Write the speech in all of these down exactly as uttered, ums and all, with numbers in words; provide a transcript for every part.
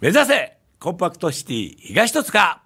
目指せコンパクトシティ東戸塚。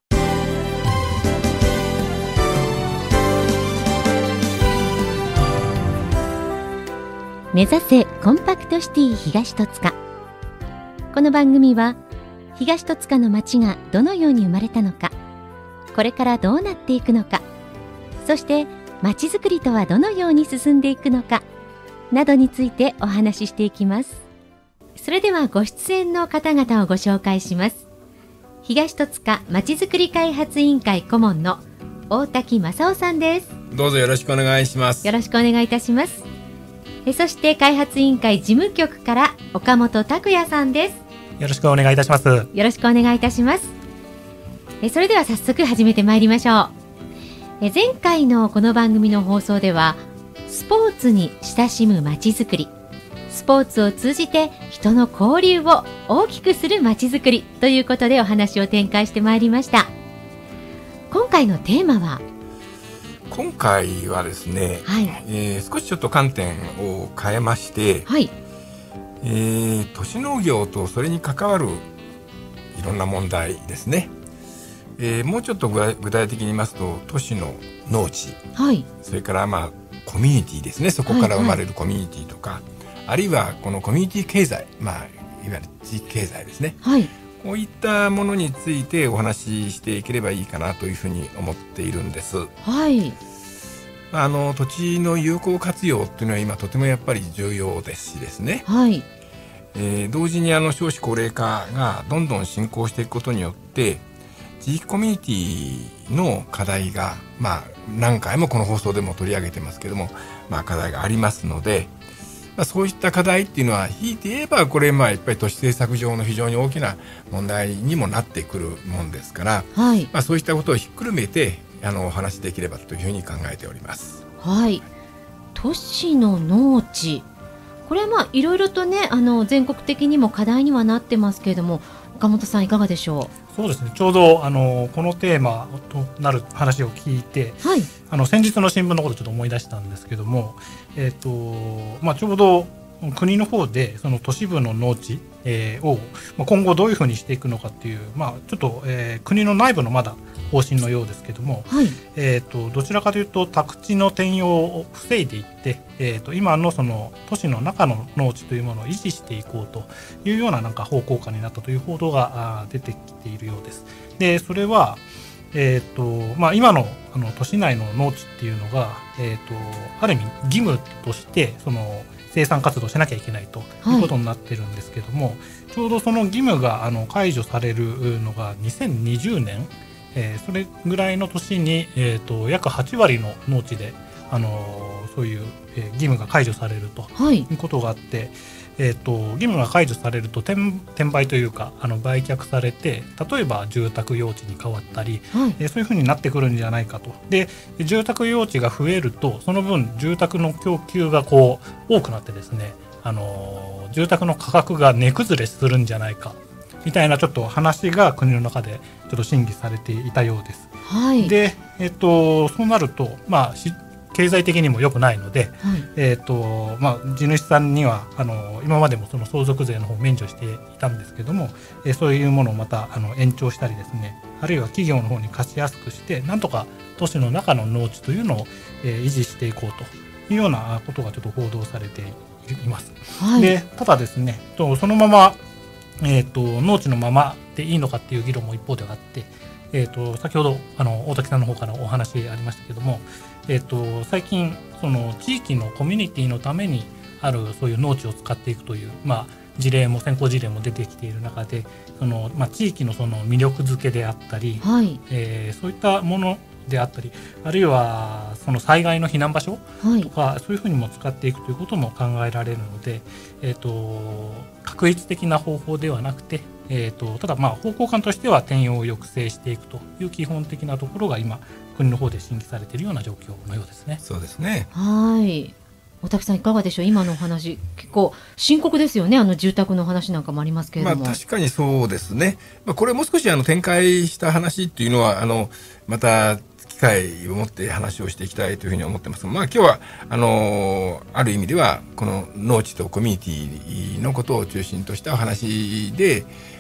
目指せコンパクトシティ東戸塚。この番組は東戸塚の街がどのように生まれたのか、これからどうなっていくのか、そして街づくりとはどのように進んでいくのかなどについてお話ししていきます。それではご出演の方々をご紹介します。東戸塚まちづくり開発委員会顧問の大滝正夫さんです。 どうぞよろしくお願いします。 よろしくお願いいたします。えそして開発委員会事務局から岡本拓也さんです。 よろしくお願いいたします。よろしくお願いいたします。えそれでは早速始めてまいりましょう。え前回のこの番組の放送ではスポーツに親しむまちづくり、スポーツを通じて人の交流を大きくするまちづくりということでお話を展開してまいりました。今回のテーマは今回はですね、はい、えー、少しちょっと観点を変えまして、はい、えー、都市農業とそれに関わるいろんな問題ですね、えー、もうちょっと具体的に言いますと都市の農地、はい、それからまあコミュニティですね、そこから生まれるコミュニティとか、はいはい、あるいはこのコミュニティ経済、まあ、いわゆる地域経済ですね、はい、こういったものについてお話ししていければいいかなというふうに思っているんです。はい、あの土地の有効活用っていうのは今とてもやっぱり重要ですしですね、はい、えー、同時にあの少子高齢化がどんどん進行していくことによって地域コミュニティの課題が、まあ、何回もこの放送でも取り上げてますけども、まあ、課題がありますので、まあ、そういった課題っていうのは引いて言えばこれまあやっぱり都市政策上の非常に大きな問題にもなってくるもんですから、はい、まあ、そういったことをひっくるめてあのお話しできればというふうに考えております。 はい、都市の農地、これはまあいろいろとね、あの全国的にも課題にはなってますけれども、岡本さんいかがでしょう。 そうですね、ちょうどあのこのテーマとなる話を聞いて、はい、あの先日の新聞のことをちょっと思い出したんですけども、えーとまあ、ちょうど国の方でその都市部の農地、えー、を今後どういうふうにしていくのかっていう、まあ、ちょっと、えー、国の内部のまだ方針のようですけども、はい、えーとどちらかというと宅地の転用を防いでいって、えーと今のその都市の中の農地というものを維持していこうというようななんか方向感になったという報道が出てきているようです。でそれはえーとまあ、今 の, あの都市内の農地っていうのが、えーとある意味義務としてその生産活動しなきゃいけないということになってるんですけども、はい、ちょうどその義務があの解除されるのがにせんにじゅうねん、えー、それぐらいの年に、えー、と約はちわりの農地で、あのー、そういう、えー、義務が解除されるということがあって、はい、えー、と義務が解除されると 転, 転売というかあの売却されて、例えば住宅用地に変わったり、はい、えー、そういうふうになってくるんじゃないかと。で住宅用地が増えるとその分住宅の供給がこう多くなってですね、あのー、住宅の価格が値崩れするんじゃないかみたいなちょっと話が国の中でちょっと審議されていたようです。はい、で、えー、とそうなると、まあ経済的にも良くないので、はい、えーとまあ、地主さんにはあの今までもその相続税の方を免除していたんですけども、えー、そういうものをまたあの延長したりですね、あるいは企業の方に貸しやすくしてなんとか都市の中の農地というのを、えー、維持していこうというようなことがちょっと報道されています。はい、でただですね、とそのまま、えーと農地のままでいいのかっていう議論も一方ではあって、えー、と先ほどあの大滝さんの方からお話ありましたけども、えー、と最近その地域のコミュニティのためにあるそういう農地を使っていくという、まあ、事例も先行事例も出てきている中で、その、まあ、地域のその魅力づけであったり、はい、えー、そういったものであったり、あるいはその災害の避難場所とか、はい、そういうふうにも使っていくということも考えられるので、えー、と確一的な方法ではなくて、えー、とただまあ方向感としては転用を抑制していくという基本的なところが今国の方で審議されているような状況のようですね。 そうですね。 はい、大滝さんいかがでしょう。今のお話結構深刻ですよね。あの住宅の話なんかもありますけれども、 まあ、確かにそうですね。まあ、これもう少しあの展開した話っていうのはあのまた機会を持って話をしていきたいというふうに思ってます。まあ、今日はあのある意味ではこの農地とコミュニティのことを中心としたお話で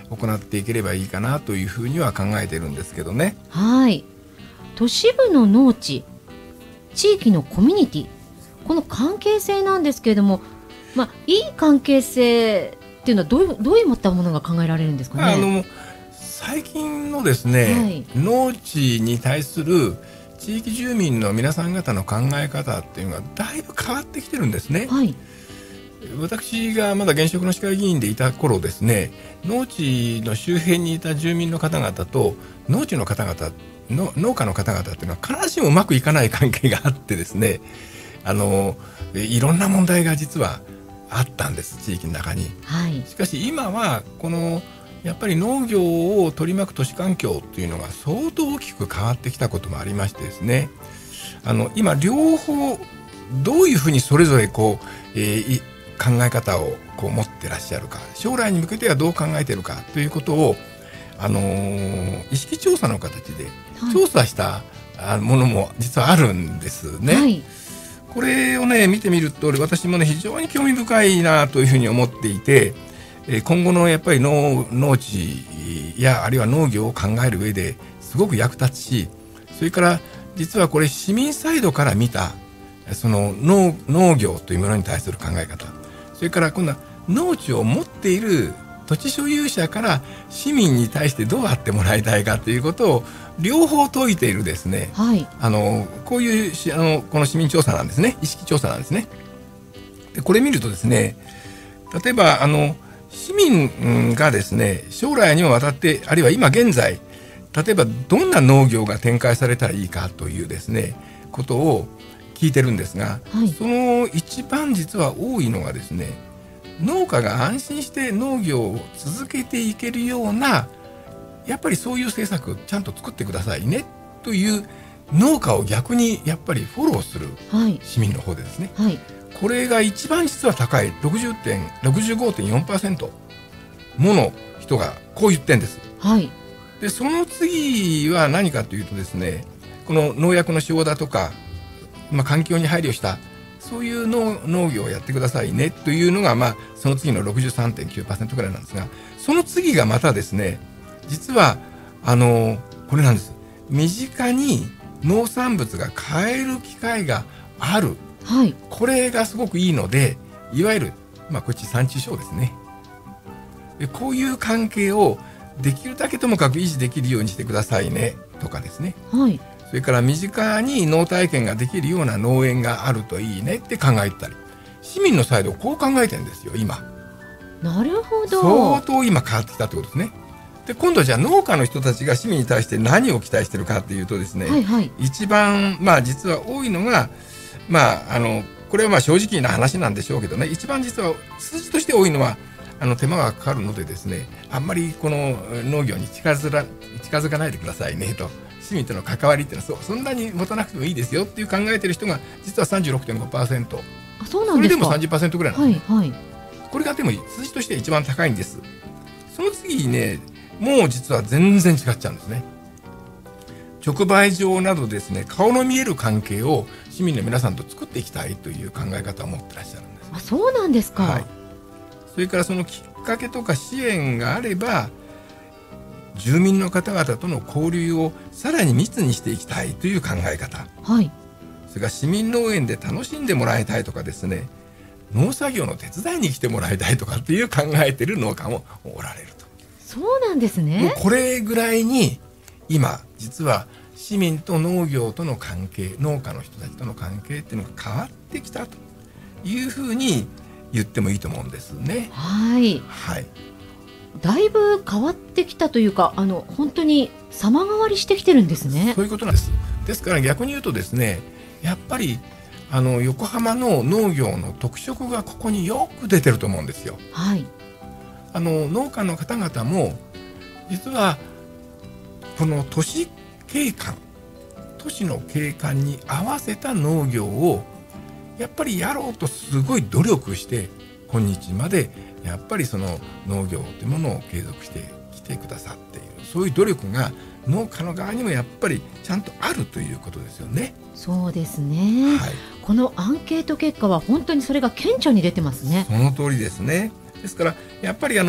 行っていければいいかなというふうには考えてるんですけどね。 はい。都市部の農地、地域のコミュニティ、この関係性なんですけれども、まあ、いい関係性っていうのはどういう、どういったものが考えられるんですかね。 あの最近のですね、はい、農地に対する地域住民の皆さん方の考え方っていうのがだいぶ変わってきてるんですね。はい、私がまだ現職の市会議員でいた頃ですね、農地の周辺にいた住民の方々と農地の方々の農家の方々っていうのは必ずしもうまくいかない関係があってですね、あのいろんな問題が実はあったんです、地域の中に。はい、しかし今はこのやっぱり農業を取り巻く都市環境っていうのが相当大きく変わってきたこともありましてですね、あの今両方どういうふうにそれぞれこう、えー、考え方をこう持ってらっしゃるか、将来に向けてはどう考えているかということを、あのー、意識調査の形で調査したものも実はあるんですね。はい、これをね見てみると私もね非常に興味深いなというふうに思っていて、今後のやっぱり 農, 農地やあるいは農業を考える上ですごく役立つし、それから実はこれ市民サイドから見たその 農, 農業というものに対する考え方、それから今度は農地を持っている土地所有者から市民に対してどうあってもらいたいかということを両方説いているですね、はい、あのこういうあのこの市民調査なんですね、意識調査なんですね。でこれ見るとですね、例えばあの市民がですね将来にもわたって、あるいは今現在例えばどんな農業が展開されたらいいかというですねことを聞いてるんですが、はい、その一番実は多いのがですね、農家が安心して農業を続けていけるようなやっぱりそういう政策ちゃんと作ってくださいねという農家を逆にやっぱりフォローする市民の方でですね、はいはい、これが一番実は高い ろくじゅうろくじゅうごてんよんパーセント もの人がこう言ってんです。はい、でその次は何かというとですね、この農薬の使用だとか、まあ、環境に配慮したそういう 農, 農業をやってくださいねというのが、まあ、その次の ろくじゅうさんてんきゅうパーセント ぐらいなんですが、その次がまたですね、実はあのこれなんです。身近に農産物が買える機会がある、はい、これがすごくいいので、いわゆる、まあ、これ地産地消ですね。でこういう関係をできるだけともかく維持できるようにしてくださいねとかですね、はい、それから身近に農体験ができるような農園があるといいねって考えてたり、市民のサイドこう考えてるんですよ今。 なるほど、 相当今変わってきたってことですね。で今度はじゃあ農家の人たちが市民に対して何を期待してるかっていうとですね、はいはい、一番まあ実は多いのが、まああのこれはまあ正直な話なんでしょうけどね、一番実は数字として多いのはあの手間がかかるのでですね、あんまりこの農業に近づら近づかないでくださいねと、市民との関わりっていうのは そ, そんなに持たなくてもいいですよっていう考えてる人が実は さんじゅうろくてんごパーセント、 あ、そうなんですか。 それでも さんじゅっパーセント ぐらいなんですね、はいはい、これがでも数字としては一番高いんです。その次にね、もう実は全然違っちゃうんですね。直売所などですね、顔の見える関係を市民の皆さんと作っていきたいという考え方を持ってらっしゃるんです。 あ、そうなんですか、はい、 それからそのきっかけとか支援があれば住民の方々との交流をさらに密にしていきたいという考え方、はい、それから市民農園で楽しんでもらいたいとかですね、農作業の手伝いに来てもらいたいとかっていう考えている農家もおられると。 そうなんですね。 もうこれぐらいに今実は市民と農業との関係、農家の人たちとの関係っていうのが変わってきたというふうに言ってもいいと思うんですね。 はい、はい、だいぶ変わってきたというか、あの本当に様変わりしてきてるんですね。 そういうことなんです。ですから逆に言うとですね、やっぱりあの横浜の農業の特色がここによく出てると思うんですよ。はい、あの農家の方々も実はこの都市景観、都市の景観に合わせた農業をやっぱりやろうとすごい努力して今日までやっぱりその農業というものを継続してきてくださっている、そういう努力が農家の側にもやっぱりちゃんとあるということですよね。 そうですね、はい、このアンケート結果は本当にそれが顕著に出てますね。 その通りですね。ですからやっぱりあの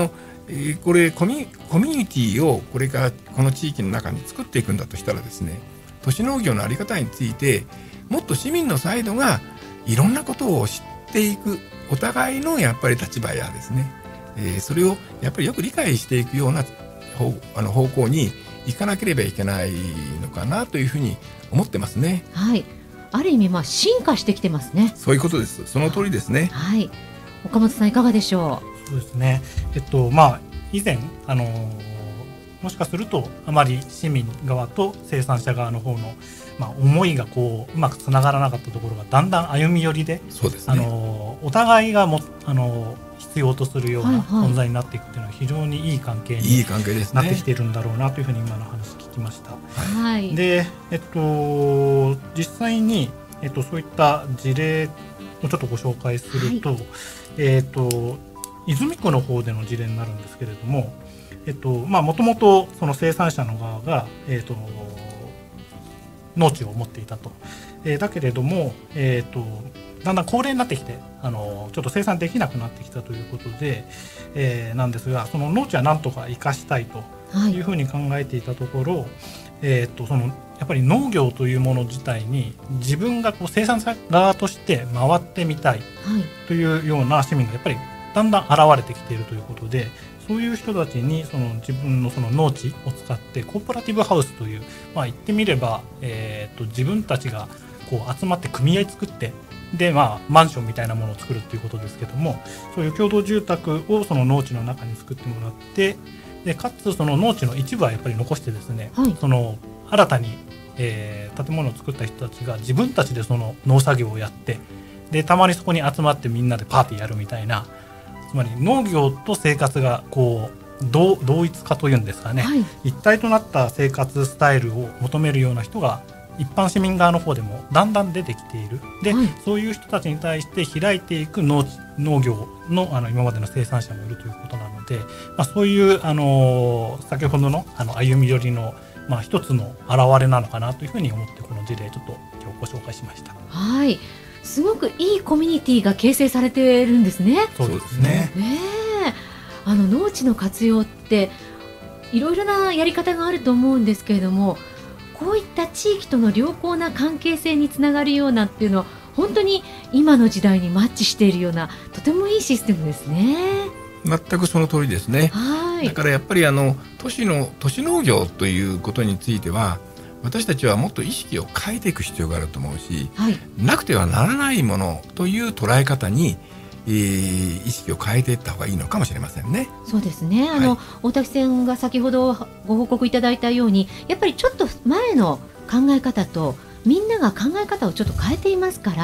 えー、これコミ、コミュニティをこれからこの地域の中に作っていくんだとしたらですね、都市農業の在り方についてもっと市民のサイドがいろんなことを知っていく、お互いのやっぱり立場やですね、えー、それをやっぱりよく理解していくような方、あの方向に行かなければいけないのかなというふうに思ってますね。 はい、ある意味まあ進化してきてますね。 そういうことです。その通りですね。 はい、岡本さんいかがでしょう。そうですね、えっとまあ以前あのー、もしかするとあまり市民側と生産者側の方の、まあ、思いがこううまくつながらなかったところがだんだん歩み寄りで、 そうですね、 あのー、お互いがも、あのー必要とするような存在になっていくというのは非常にいい関係になってきているんだろうなというふうに今の話聞きました。 はい、 で、えっと、実際に、えっと、そういった事例をちょっとご紹介すると、はい、えっと、泉区の方での事例になるんですけれども、えっとまあ、もともとその生産者の側が、えっと、農地を持っていたと、えー、だけれども、えっとだんだん高齢になってきてあのちょっと生産できなくなってきたということで、えー、なんですが、その農地はなんとか生かしたいというふうに考えていたところ、はい、えー、とそのやっぱり農業というもの自体に自分がこう生産者側として回ってみたいというような市民がやっぱりだんだん現れてきているということで、そういう人たちにその自分のその農地を使ってコーポラティブハウスという、まあ、言ってみれば、えー、と自分たちがこう集まって組合作ってで、まあ、マンションみたいなものを作るっていうことですけども、そういう共同住宅をその農地の中に作ってもらって、でかつその農地の一部はやっぱり残してですね、はい、その新たに、えー、建物を作った人たちが自分たちでその農作業をやって、でたまにそこに集まってみんなでパーティーやるみたいな、つまり農業と生活がこう同, 同一化というんですかね、はい、一体となった生活スタイルを求めるような人が一般市民側の方でもだんだん出てきている。で、はい、そういう人たちに対して開いていく 農, 農業 の, あの今までの生産者もいるということなので、まあ、そういう、あのー、先ほど の, あの歩み寄りの、まあ、一つの表れなのかなというふうに思ってこの事例ちょっと今日ご紹介しました。 はい、すごくいいコミュニティが形成されているんですね。 そうですね。 ねえ、あの農地の活用っていろいろなやり方があると思うんですけれども、こういった地域との良好な関係性につながるようなっていうのは本当に今の時代にマッチしているようなとてもいいシステムですね。 全くその通りですね。 はい、 だからやっぱりあの都市の都市農業ということについては私たちはもっと意識を変えていく必要があると思うし、はい、なくてはならないものという捉え方にえー、意識を変えていった方がいいのかもしれませんね。 そうですね。あの、はい、大滝さんが先ほどご報告いただいたように、やっぱりちょっと前の考え方とみんなが考え方をちょっと変えていますから、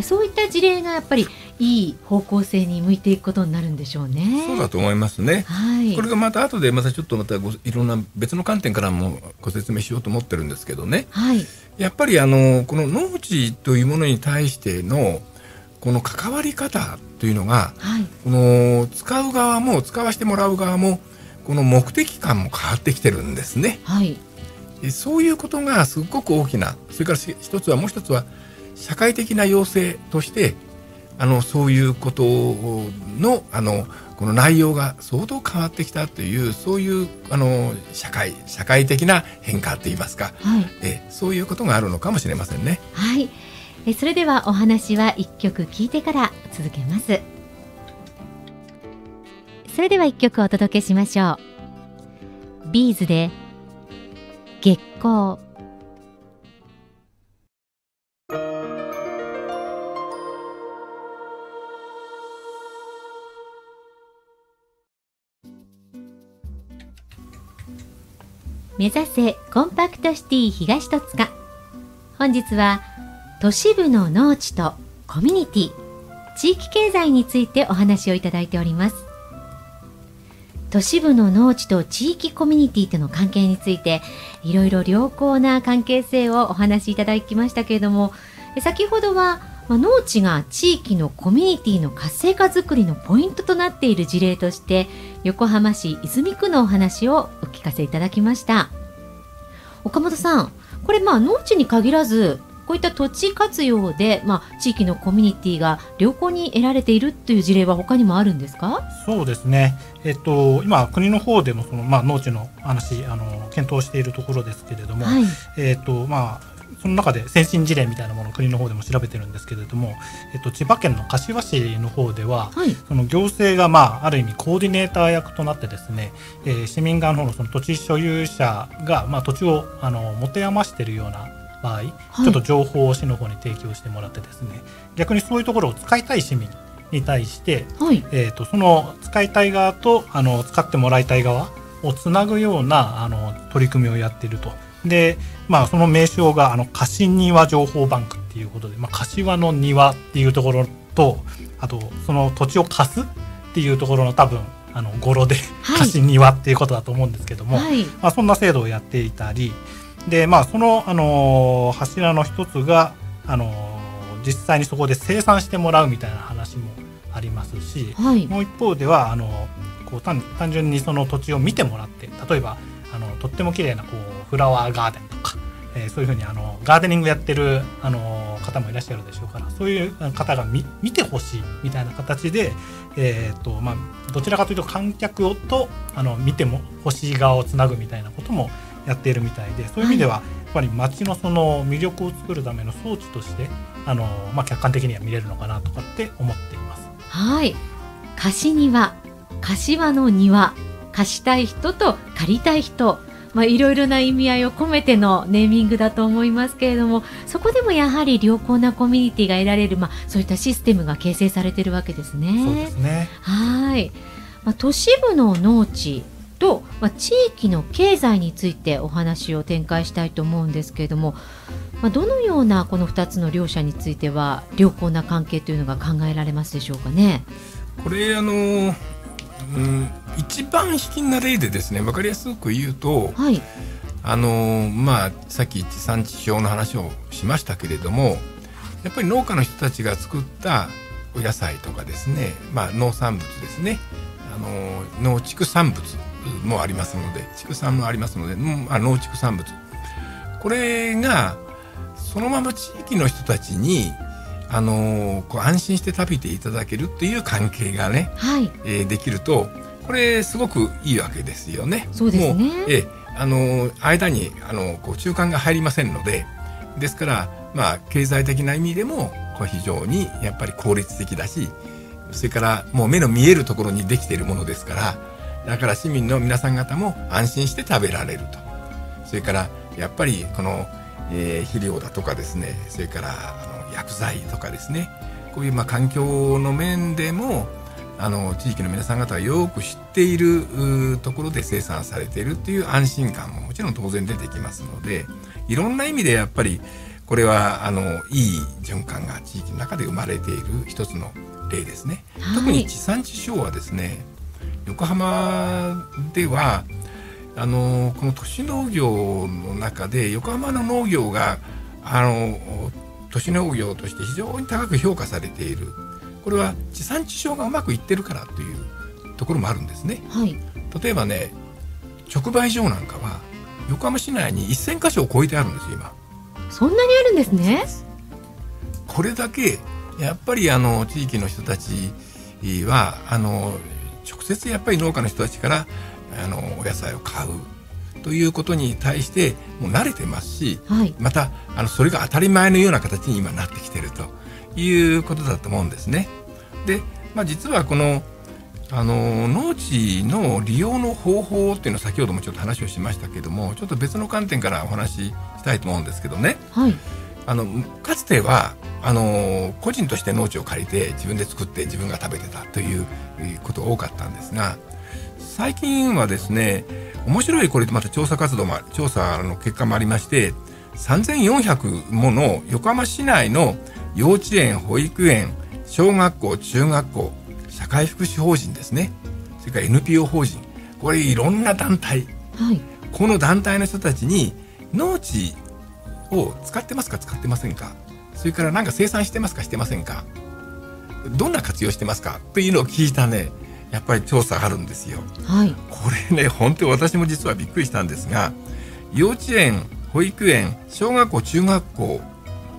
そういった事例がやっぱりいい方向性に向いていくことになるんでしょうね。 そうだと思いますね。 はい、 これがまた後でまたちょっとまたごいろんな別の観点からもご説明しようと思ってるんですけどね、 はい、 やっぱりあのこの農地というものに対してのこの関わり方というのが、はい、この使う側も使わせてもらう側もこの目的感も変わってきてるんですね。 はい、 そういうことがすごく大きな、それから一つはもう一つは社会的な要請としてあのそういうことのあのこの内容が相当変わってきたという、そういうあの社会社会的な変化といいますか、はい、えそういうことがあるのかもしれませんね。 はい、えそれではお話はいっきょく聞いてから続けます。それではいっきょくお届けしましょう。ビーズで月光。目指せコンパクトシティ東戸塚。本日は都市部の農地とコミュニティ、地域経済についてお話をいただいております。都市部の農地と地域コミュニティとの関係についていろいろ良好な関係性をお話しいただきましたけれども、先ほどは農地が地域のコミュニティの活性化づくりのポイントとなっている事例として横浜市泉区のお話をお聞かせいただきました。岡本さん、これまあ農地に限らずこういった土地活用で、まあ、地域のコミュニティが良好に得られているという事例は他にもあるんですか？ そうですね、えっと、今国の方でもその、まあ、農地の話あの検討しているところですけれども、はい、えっとまあその中で先進事例みたいなものを国の方でも調べてるんですけれども、えっと、千葉県の柏市の方では、はい、その行政が、まあ、ある意味コーディネーター役となってですね、えー、市民側の方の、その土地所有者が、まあ、土地をあの持て余しているような場合、はい、ちょっと情報を市の方に提供してもらってですね、逆にそういうところを使いたい市民に対して、はい、えー、とその使いたい側とあの使ってもらいたい側をつなぐようなあの取り組みをやっていると。で、まあ、その名称があの柏庭情報バンクっていうことで、まあ、柏の庭っていうところと、あとその土地を貸すっていうところの多分あの語呂で、はい、柏庭っていうことだと思うんですけども、はい、まあ、そんな制度をやっていたりで、まあ、その、あのー、柱の一つが、あのー、実際にそこで生産してもらうみたいな話もありますし、はい、もう一方ではあのこう 単, 単純にその土地を見てもらって、例えばあのとっても綺麗なこうフラワーガーデンとか、えー、そういうふうにあのガーデニングやってるあの方もいらっしゃるでしょうから、そういう方が 見, 見てほしいみたいな形で、えーとまあ、どちらかというと観客をとあの見てもほしい側をつなぐみたいなこともやっているみたいで、そういう意味では、はい、やっぱり街のその魅力を作るための装置としてあの、まあ、客観的には見れるのかなとかって思っています。 はい、柏庭、柏の庭、貸したい人と借りたい人、まあ、いろいろな意味合いを込めてのネーミングだと思いますけれども、そこでもやはり良好なコミュニティが得られる、まあ、そういったシステムが形成されているわけですね。 そうですね。 はい、まあ、都市部の農地と、まあ、地域の経済についてお話を展開したいと思うんですけれども、まあ、どのようなこのふたつの両者については良好な関係というのが考えられますでしょうかね。 これあのうん、一番引きな例でですね、分かりやすく言うと、はい、あのまあ、さっき地産地消の話をしましたけれども、やっぱり農家の人たちが作ったお野菜とかですね、まあ、農産物ですね、あの農畜産物もありますので、畜産もありますので、まあ、農畜産物、これがそのまま地域の人たちにあのー、こう安心して食べていただけるっていう関係がね、はい、えー、できるとこれすごくいいわけですよね。 そうですね。もう、 えーあのー、間にあのー、こう中間が入りませんので、ですから、まあ、経済的な意味でもこう非常にやっぱり効率的だし、それからもう目の見えるところにできているものですから、だから市民の皆さん方も安心して食べられると。それからやっぱりこの、えー、肥料だとかですね、それからあの薬剤とかですね、こういうまあ環境の面でもあの地域の皆さん方がよく知っているところで生産されているっていう安心感ももちろん当然出てきますので、いろんな意味でやっぱりこれはあのいい循環が地域の中で生まれている一つの例ですね。はい、特に地産地消はですね、横浜ではあのこの都市農業の中で横浜の農業があの都市農業として非常に高く評価されている。これは地産地消がうまくいってるからというところもあるんですね。はい、例えばね、直売所なんかは横浜市内にせんかしょを超えてあるんですよ今。 そんなにあるんですね。 これだけやっぱりあの地域の人たちはあの直接やっぱり農家の人たちからあのお野菜を買うということに対してもう慣れてますし、はい、またあのそれが当たり前のような形に今なってきているということだと思うんですね。で、まあ、実はこのあの農地の利用の方法っていうのを先ほどもちょっと話をしましたけども、ちょっと別の観点からお話ししたいと思うんですけどね、はい、あのかつてはあの個人として農地を借りて自分で作って自分が食べてたということが多かったんですが、最近はですね、面白いこれまた調査活動も調査の結果もありまして、さんぜんよんひゃくもの横浜市内の幼稚園、保育園、小学校、中学校、社会福祉法人ですね、それから エヌピーオー 法人、これいろんな団体、はい、この団体の人たちに農地を使ってますか使ってませんか、それから何か生産してますかしてませんか、どんな活用してますかというのを聞いたね、やっぱり調査があるんですよ。はい、これね、本当に私も実はびっくりしたんですが、幼稚園、保育園、小学校、中学校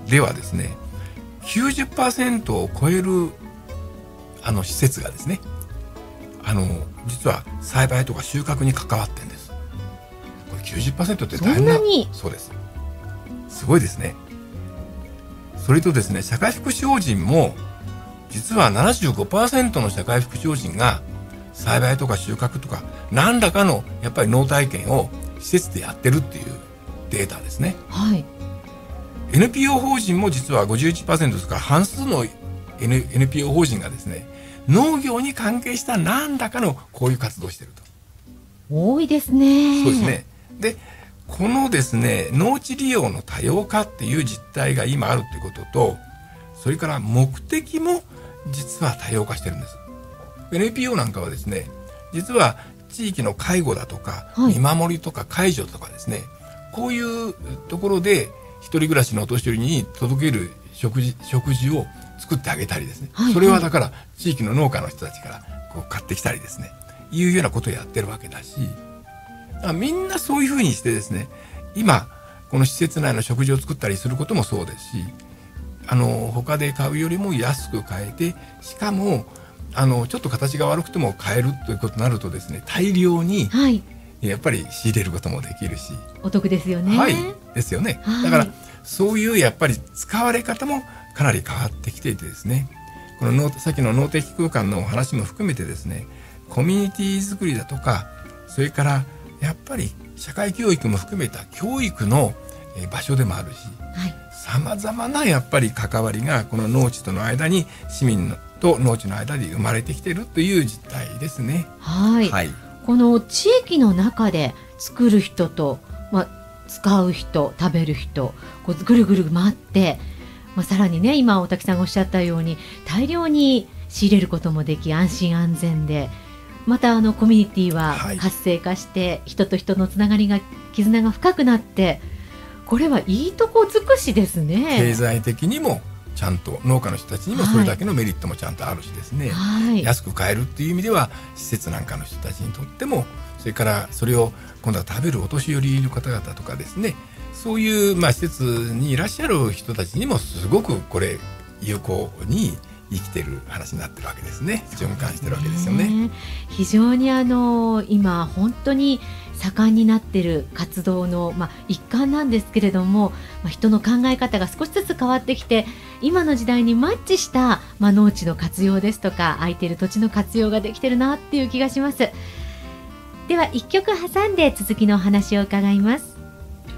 ではですね きゅうじゅっパーセント を超えるあの施設がですねあの実は栽培とか収穫に関わってるんです。これ きゅうじゅっパーセント って大変な、 そんなに？ そうです。すごいですね。それとですね社会福祉法人も実は ななじゅうごパーセント の社会福祉法人が栽培とか収穫とか何らかのやっぱり農体験を施設でやってるっていうデータですね。 はい。 エヌピーオー 法人も実は ごじゅういちパーセント ですから半数の N エヌピーオー 法人がですね農業に関係した何らかのこういう活動をしていると。 多いですね。 そうですね。でこのですね農地利用の多様化っていう実態が今あるということとそれから目的も実は多様化してるんです。 エヌピーオー なんかはですね実は地域の介護だとか、はい、見守りとか介助とかですねこういうところで一人暮らしのお年寄りに届ける食事、食事を作ってあげたりですね、はいはい、それはだから地域の農家の人たちからこう買ってきたりですねいうようなことをやってるわけだしみんなそういうふうにしてですね今この施設内の食事を作ったりすることもそうですしあの他で買うよりも安く買えてしかもあのちょっと形が悪くても買えるということになるとですね大量に、はい、やっぱり仕入れることもできるしお得ですよね。 はいですよね、はい、だからそういうやっぱり使われ方もかなり変わってきていてですねこの農さっきの農的空間のお話も含めてですねコミュニティ作りだとかそれからやっぱり社会教育も含めた教育の場所でもあるしさまざまなやっぱり関わりがこの農地との間に市民と農地の間で生まれてきているという実態ですね。 はい、はい、この地域の中で作る人と、まあ、使う人食べる人こうぐるぐる回って、まあ、さらにね今大滝さんがおっしゃったように大量に仕入れることもでき安心安全でまたあのコミュニティは活性化して、はい、人と人のつながりが絆が深くなってこれはいいとこ尽くしですね。 経済的にもちゃんと農家の人たちにもそれだけのメリットもちゃんとあるしですね、はい、安く買えるっていう意味では施設なんかの人たちにとってもそれからそれを今度は食べるお年寄りの方々とかですねそういう、まあ、施設にいらっしゃる人たちにもすごくこれ有効に生きてる話になってるわけですね。循環してるわけですよね。 非常にあの今本当に盛んになっている活動の、まあ、一環なんですけれども、まあ、人の考え方が少しずつ変わってきて今の時代にマッチした、まあ、農地の活用ですとか空いている土地の活用ができてるなっていう気がします。ではいっきょく挟んで続きのお話を伺います。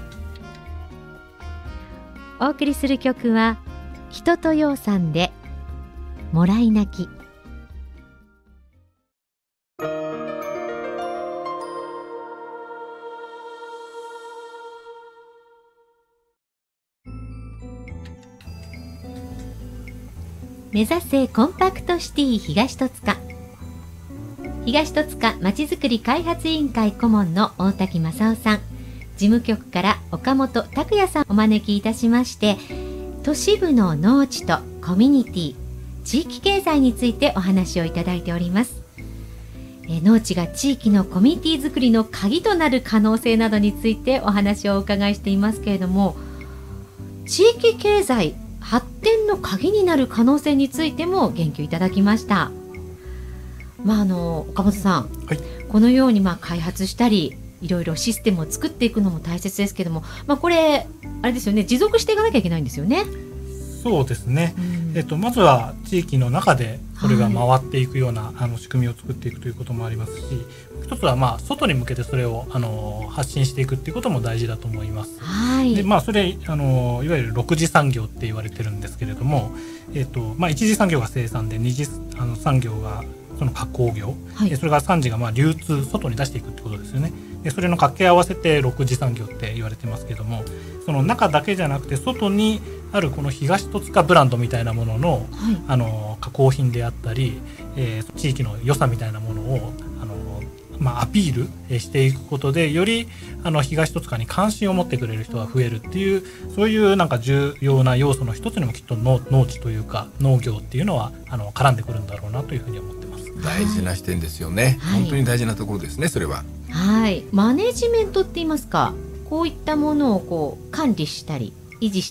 お送りする曲は人とようさんでもらい泣き。目指せコンパクトシティ東戸塚。東戸塚まちづくり開発委員会顧問の大滝正夫さん、事務局から岡本拓也さんをお招きいたしまして都市部の農地とコミュニティ地域経済についてお話をいただいております。え農地が地域のコミュニティ作りの鍵となる可能性などについてお話をお伺いしていますけれども地域経済発展の鍵になる可能性についても言及いただきました。まあ、あの岡本さん、はい、このようにまあ開発したりいろいろシステムを作っていくのも大切ですけども、まあ、これあれですよね持続していかなきゃいけないんですよね。 そうですね、うんえっと、まずは地域の中でこれが回っていくような、はい、あの仕組みを作っていくということもありますし一つはまあ外に向けてそれをあの発信していくっていうことも大事だと思います。はい、でまあ、それあのいわゆるろく次産業って言われてるんですけれども、えっとまあ、いち次産業が生産でに次あの産業がその加工業、はい、それからさん次がまあ流通外に出していくってことですよね。でそれの掛け合わせてろく次産業って言われてますけどもその中だけじゃなくて外にあるこの東戸塚ブランドみたいなものの、はい、あの加工品であったり、えー、地域の良さみたいなものをあの、まあ、アピールしていくことでよりあの東戸塚に関心を持ってくれる人が増えるっていうそういうなんか重要な要素の一つにもきっと 農, 農地というか農業っていうのはあの絡んでくるんだろうなというふうに思ってます。 大事な視点ですよね、はい、本当に大事なところですねそれは。 はい、マネジメントって言いますかこういったものをこう管理したり維持したり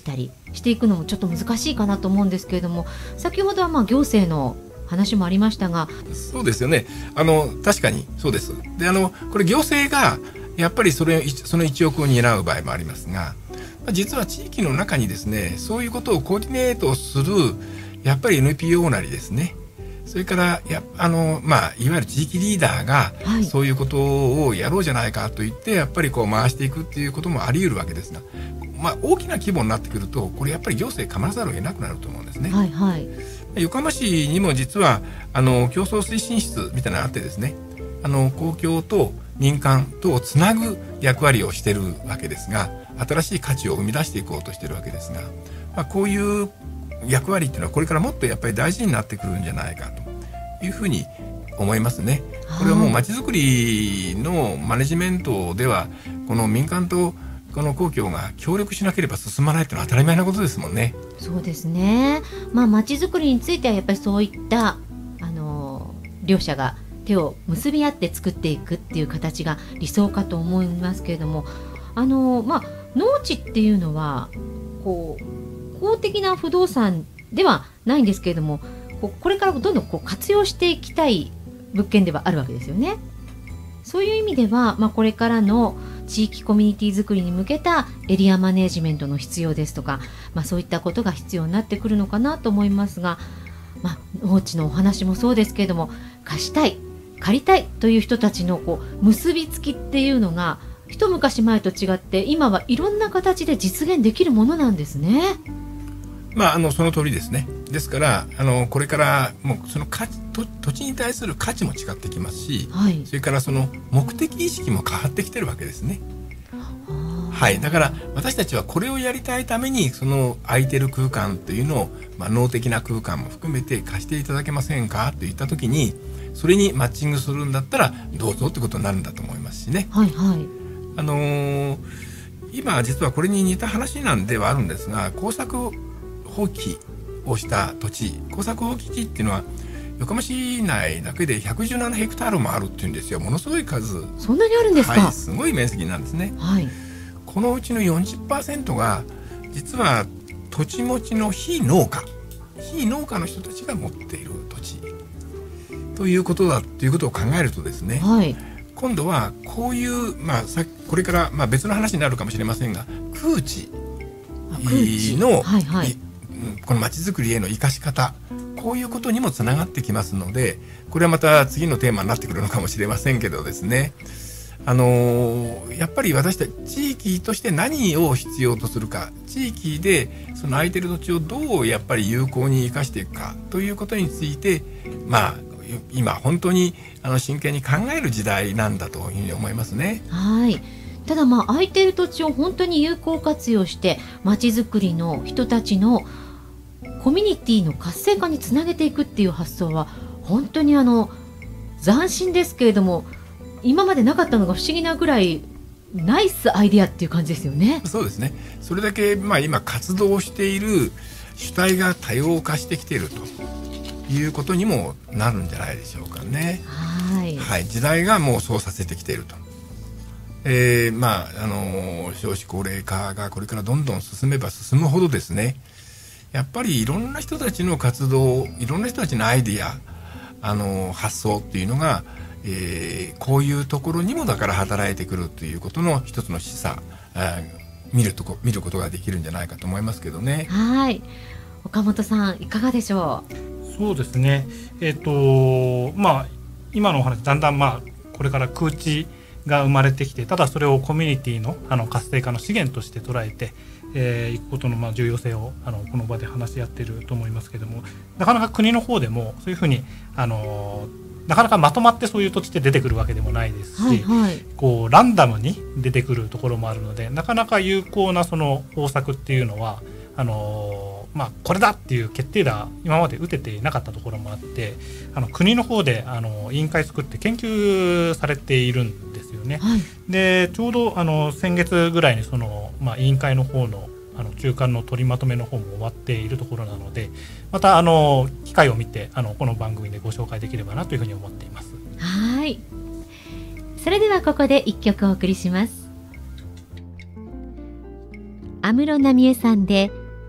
していくのもちょっと難しいかなと思うんですけれども、先ほどはまあ行政の話もありましたが。 そうですよね。あの確かにそうです。であのこれ行政がやっぱりそれそのいちおくを担う場合もありますが、実は地域の中にですね、そういうことをコーディネートするやっぱり エヌピーオー なりですね、それからやあの、まあ、いわゆる地域リーダーがそういうことをやろうじゃないかと言ってやっぱりこう回していくっていうこともあり得るわけですが、まあ、大きな規模になってくるとこれやっぱり行政構わざるを得なくなると思うんですね。 はいはい、 横浜市にも実はあの競争推進室みたいなのがあってですね、あの公共と民間とをつなぐ役割をしているわけですが、新しい価値を生み出していこうとしているわけですが、まあ、こういう役割っていうのはこれからもっとやっぱり大事になってくるんじゃないかというふうに思いますね。これはもうまちづくりのマネジメントではこの民間とこの公共が協力しなければ進まないというのは当たり前なことですもんね。 そうですね。まあ、まちづくりについてはやっぱりそういったあの両者が手を結び合って作っていくっていう形が理想かと思いますけれども、あの、まあ、農地っていうのはこう公的な不動産ではないんですけれども、こうこれからどんどんこう活用していきたい物件ではあるわけですよね。そういう意味では、まあ、これからの地域コミュニティ作りに向けたエリアマネジメントの必要ですとか、まあ、そういったことが必要になってくるのかなと思いますが、まあ、農地のお話もそうですけれども、貸したい借りたいという人たちのこう結びつきっていうのが一昔前と違って今はいろんな形で実現できるものなんですね。 まあ、あのその通りですね。ですからあのこれからもうその価値と土地に対する価値も違ってきますし、はい、それからその目的意識も変わってきてるわけですね。はい、だから私たちはこれをやりたいためにその空いてる空間というのを、まあ、脳的な空間も含めて貸していただけませんかといったときに、それにマッチングするんだったらどうぞってことになるんだと思いますしね。 はいはい、 あのー、今実はこれに似た話なんではあるんですが、耕作放棄をした土地、耕作放棄地っていうのは横浜市内だけでひゃくじゅうななヘクタールもあるっていうんですよ。ものすごい数。 そんなにあるんですか。 はい、すごい面積なんですね。 はい、 このうちの よんじゅっパーセント が実は土地持ちの非農家非農家の人たちが持っている土地ということだということを考えるとですね、 はい、 今度はこういう、まあ、さこれから、まあ、別の話になるかもしれませんが、空地の、はいはい、このまちづくりへの生かし方、こういうことにもつながってきますので、これはまた次のテーマになってくるのかもしれませんけどですね、あのー、やっぱり私たち地域として何を必要とするか、地域でその空いてる土地をどうやっぱり有効に生かしていくかということについて、まあ今本当にあの真剣に考える時代なんだというふうに思いますね。 はい。ただまあ空いてる土地を本当に有効活用してまちづくりの人たちのコミュニティの活性化につなげていくっていう発想は本当にあの斬新ですけれども、今までなかったのが不思議なぐらいナイスアイデアっていう感じですよね。 そうですね。それだけ、まあ、今活動している主体が多様化してきているということにもなるんじゃないでしょうかね。 はい、 はい、時代がもうそうさせてきていると。えー、まああの少子高齢化がこれからどんどん進めば進むほどですね、やっぱりいろんな人たちの活動、いろんな人たちのアイデア、あの発想っていうのが、えー、こういうところにもだから働いてくるということの一つの示唆、見るとこ見ることができるんじゃないかと思いますけどね。 はい、岡本さんいかがでしょう。そうですね。えっとまあ今のお話だんだんまあこれから空地が生まれてきて、ただそれをコミュニティのあの活性化の資源として捉えてえー、いくことのまあ重要性をあのこの場で話し合っていると思いますけども、なかなか国の方でもそういうふうにあのなかなかまとまってそういう土地って出てくるわけでもないですし、はいはい、こうランダムに出てくるところもあるので、なかなか有効なその方策っていうのはあの、まあ、これだっていう決定打今まで打てていなかったところもあって、あの国の方であの委員会作って研究されているんですよね。はい、でちょうどあの先月ぐらいにその、まあ、委員会の方のあの中間の取りまとめの方も終わっているところなので、またあの機会を見てあのこの番組でご紹介できればなというふうに思っています。 はい、それではここで一曲お送りします。安室奈美恵さんで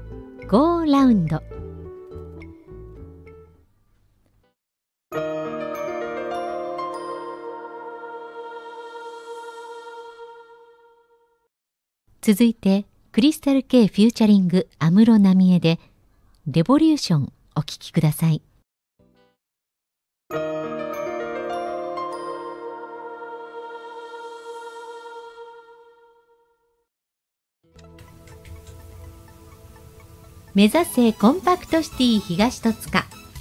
Go ラウンド。続いてクリスタル K フューチャリング安室奈美恵でレボリューションお聴きください。目指せコンパクトシティ東戸塚。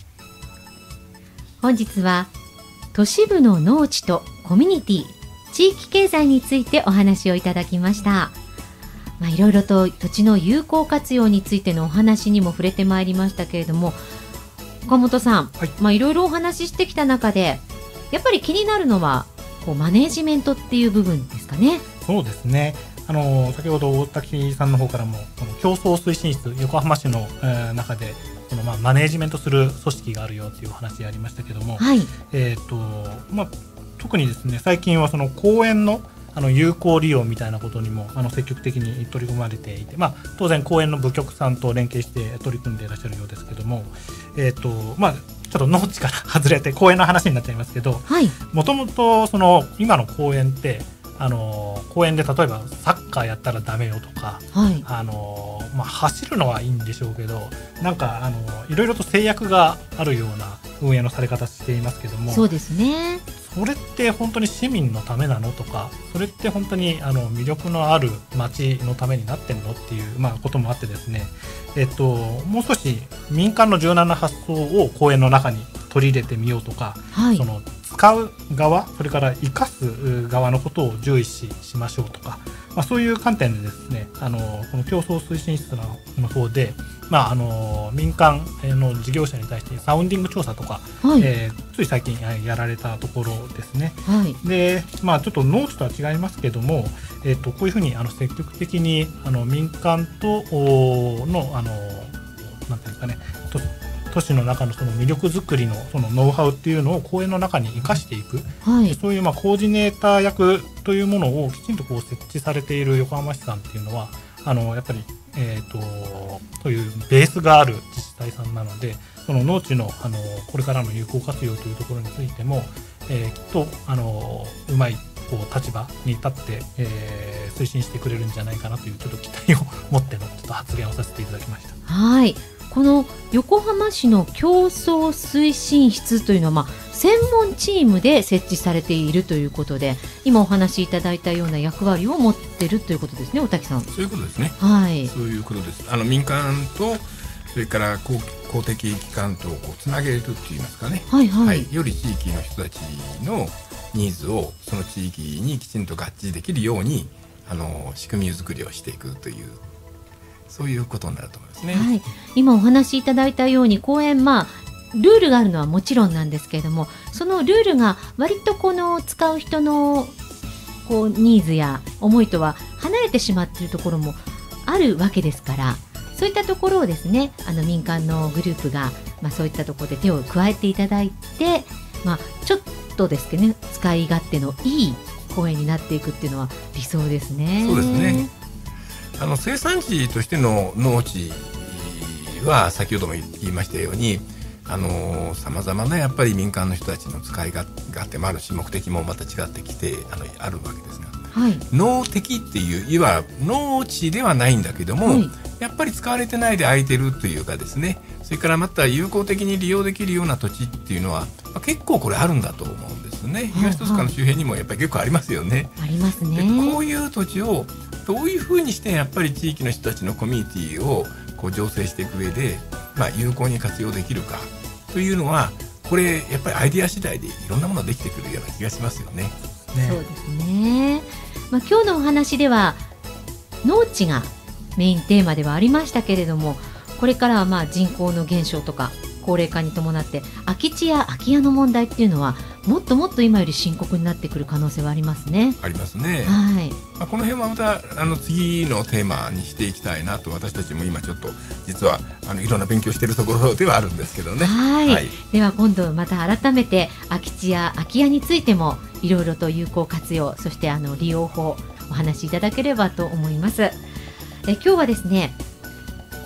本日は都市部の農地とコミュニティ、地域経済についてお話をいただきました。まあ、いろいろと土地の有効活用についてのお話にも触れてまいりましたけれども、岡本さん、はい、まあ、いろいろお話ししてきた中でやっぱり気になるのはこうマネージメントっていう部分ですかね。 そうですね。あの先ほど大滝さんの方からもこの競争推進室、横浜市の、えー、中でこの、まあ、マネージメントする組織があるよっていうお話ありましたけども、 はい、 えーとまあ、特にですね最近はその公園のあの有効利用みたいなことにもあの積極的に取り組まれていて、まあ、当然公園の部局さんと連携して取り組んでいらっしゃるようですけども、えーとまあ、ちょっと農地から外れて公園の話になっちゃいますけど、もともとその今の公園ってあの公園で例えばサッカーやったらダメよとか、 はい、 あのまあ、走るのはいいんでしょうけど、なんかあのいろいろと制約があるような運営のされ方していますけども、 そうですね。 それって本当に市民のためなのとか、それって本当にあの魅力のある街のためになってんのっていう、まあ、こともあってですね、えっと、もう少し民間の柔軟な発想を公園の中に取り入れてみようとか、 はい、 その使う側、それから生かす側のことを重視しましょうとか、まあ、そういう観点でですね、あのこの競争推進室の方で、まあ、あの民間の事業者に対してサウンディング調査とか、はい、えー、つい最近やられたところですね。 はい、 で、まあ、ちょっと農地とは違いますけども、えー、とこういうふうにあの積極的にあの民間とのあのなんていうんですかね、と都市の中のその魅力づくりのそのノウハウっていうのを公園の中に生かしていく、 はい、 そういうまあコーディネーター役というものをきちんとこう設置されている横浜市さんっていうのは、あのやっぱり、えー、とそういうベースがある自治体さんなので、その農地の、あのこれからの有効活用というところについても、えー、きっとあのうまいこう立場に立って、えー、推進してくれるんじゃないかなというちょっと期待を持ってのちょっと発言をさせていただきました。 はい、この横浜市の競争推進室というのは、まあ、専門チームで設置されているということで、今お話しいただいたような役割を持っているということですね、大滝さん。 そういうことですね。 はい、 そういうことです。あの民間とそれから公、公的機関とこうつなげると言いますかね、 はいはいはい、 より地域の人たちのニーズをその地域にきちんと合致できるようにあの仕組み作りをしていくという、そういうことになると思いますね。 はい、今お話しいただいたように公園、まあ、ルールがあるのはもちろんなんですけれども、そのルールが割とこの使う人のこうニーズや思いとは離れてしまっているところもあるわけですから、そういったところをですね、あの民間のグループが、まあ、そういったところで手を加えていただいて、まあ、ちょっとですけどね、使い勝手のいい公園になっていくっていうのは理想ですね。 そうですね。あの生産地としての農地は先ほども言いましたように、さまざまなやっぱり民間の人たちの使い勝手もあるし、目的もまた違ってきて あのあるわけですが、 はい、 農的っていういわば農地ではないんだけども、はい、やっぱり使われてないで空いてるというかですね、それからまた有効的に利用できるような土地っていうのは、まあ、結構これあるんだと思うんですね。東戸塚の周辺にもやっぱり結構ありますよね。 ありますね。 でこういう土地をどういうふうにしてやっぱり地域の人たちのコミュニティをこう醸成していく上で、まあ、有効に活用できるかというのは、これやっぱりアイデア次第でいろんなものができてくるような気がしますよね。 ね、そうですね。まあ、今日のお話では農地がメインテーマではありましたけれども、これからはまあ人口の減少とか高齢化に伴って空き地や空き家の問題っていうのはもっともっと今より深刻になってくる可能性はありますね。 ありますね。 はい。 まあ、この辺はまたあの次のテーマにしていきたいなと、私たちも今ちょっと実はあのいろんな勉強しているところではあるんですけどね。 はい、はい。では今度また改めて空き地や空き家についてもいろいろと有効活用、そしてあの利用法お話しいただければと思います。え今日はですね、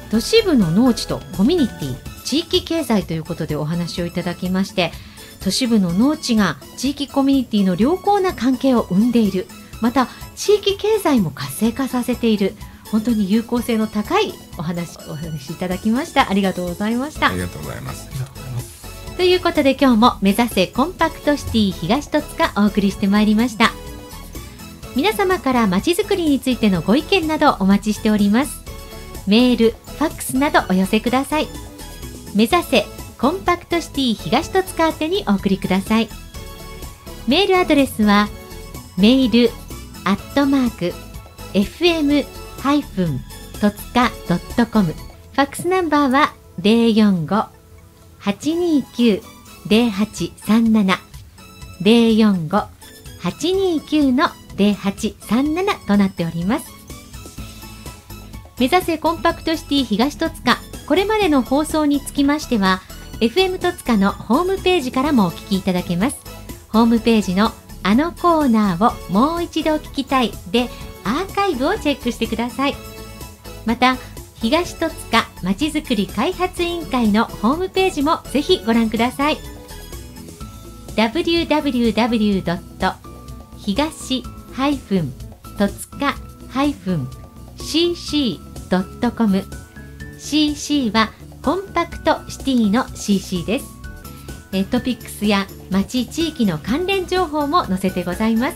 都市部の農地とコミュニティ、地域経済ということでお話をいただきまして、都市部の農地が地域コミュニティの良好な関係を生んでいる、また地域経済も活性化させている、本当に有効性の高いお話お話しいただきました。ありがとうございました。 ありがとうございます。 ということで今日も目指せコンパクトシティ東戸塚お送りしてまいりました。皆様からまちづくりについてのご意見などお待ちしております。メール、ファックスなどお寄せください。目指せコンパクトシティ東戸塚宛てにお送りください。メールアドレスはメールアットマーク エフエム ハイフン 戸塚 ドットコム、 ファックスナンバーは ゼロよんご はちにきゅう ゼロはちさんなな ゼロよんご はちにきゅう のゼロはちさんななとなっております。目指せコンパクトシティ東戸塚、これまでの放送につきましては エフエム 戸塚のホームページからもお聞きいただけます。ホームページのあのコーナーをもう一度聞きたいでアーカイブをチェックしてください。また東戸塚まちづくり開発委員会のホームページもぜひご覧ください。 ダブリューダブリューダブリュー ドット 東戸塚 シーシー ドットコム、 シーシー はコンパクトシティの シーシー です。えトピックスや町地域の関連情報も載せてございます。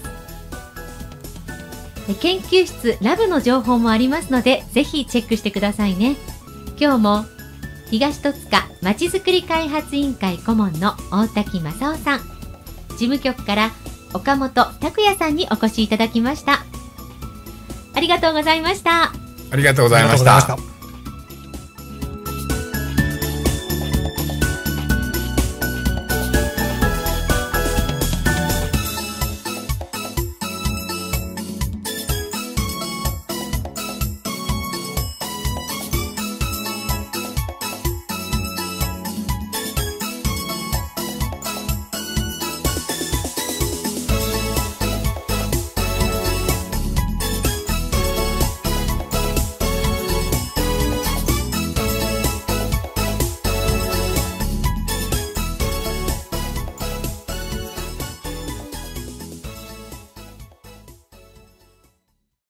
研究室ラブの情報もありますのでぜひチェックしてくださいね。今日も東戸塚まちづくり開発委員会顧問の大滝正夫さん、事務局から岡本拓也さんにお越しいただきました。ありがとうございました。 ありがとうございました。